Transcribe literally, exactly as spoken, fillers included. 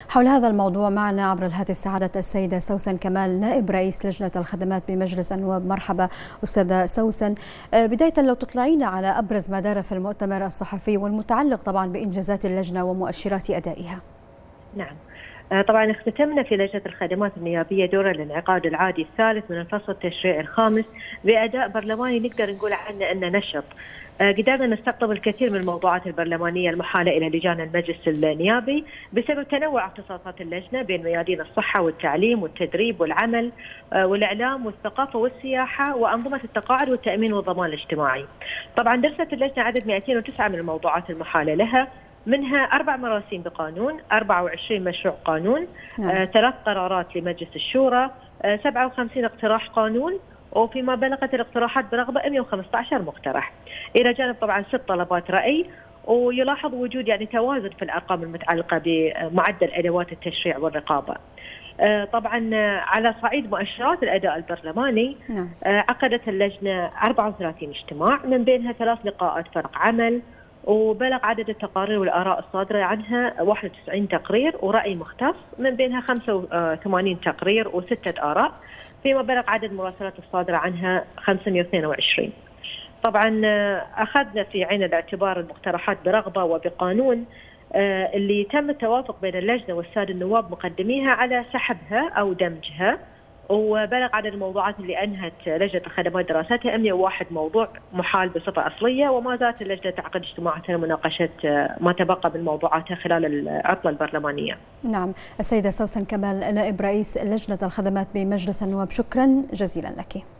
حول هذا الموضوع معنا عبر الهاتف سعادة السيدة سوسن كمال نائب رئيس لجنة الخدمات بمجلس النواب. مرحبا أستاذة سوسن. بداية لو تطلعينا على أبرز ما دار في المؤتمر الصحفي والمتعلق طبعا بإنجازات اللجنة ومؤشرات أدائها. نعم، طبعا اختتمنا في لجنة الخدمات النيابية دور الانعقاد العادي الثالث من الفصل التشريعي الخامس بأداء برلماني نقدر نقول عنه أنه نشط. قدرنا نستقطب الكثير من الموضوعات البرلمانية المحالة إلى لجان المجلس النيابي بسبب تنوع اختصاصات اللجنة بين ميادين الصحة والتعليم والتدريب والعمل والإعلام والثقافة والسياحة وأنظمة التقاعد والتأمين والضمان الاجتماعي. طبعا درست اللجنة عدد مئتين وتسعة من الموضوعات المحالة لها، منها أربع مراسيم بقانون، أربعة وعشرين مشروع قانون، نعم. آه، ثلاث قرارات لمجلس الشورى، آه، سبعة وخمسين اقتراح قانون، وفيما بلغت الاقتراحات برغبة مئة وخمسة عشر مقترح، إلى جانب طبعا ست طلبات رأي. ويلاحظ وجود يعني توازن في الأرقام المتعلقة بمعدل أدوات التشريع والرقابة. آه، طبعا على صعيد مؤشرات الأداء البرلماني، نعم. آه، عقدت اللجنة أربعة وثلاثين اجتماع، من بينها ثلاث لقاءات فرق عمل، وبلغ عدد التقارير والآراء الصادرة عنها واحد وتسعين تقرير ورأي مختص، من بينها خمسة وثمانين تقرير وستة آراء، فيما بلغ عدد المراسلات الصادرة عنها خمسمئة واثنين وعشرين. طبعا أخذنا في عين الاعتبار المقترحات برغبة وبقانون اللي تم التوافق بين اللجنة والسادة النواب مقدميها على سحبها أو دمجها، وبلغ عدد الموضوعات اللي أنهت لجنة الخدمات دراستها مئة وواحد موضوع محال بصفة أصلية، وما زالت اللجنة تعقد اجتماعاتها لمناقشة ما تبقى من موضوعاتها خلال العطلة البرلمانية. نعم، السيدة سوسن كمال نائب رئيس لجنة الخدمات بمجلس النواب، شكرا جزيلا لك.